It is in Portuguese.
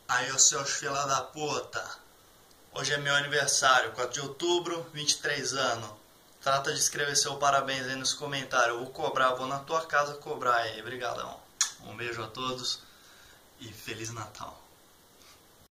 Aí, ô seus fila da puta, hoje é meu aniversário, 4 de outubro, 23 anos. Trata de escrever seu parabéns aí nos comentários. Eu vou cobrar, vou na tua casa cobrar aí. Obrigadão. Um beijo a todos e Feliz Natal.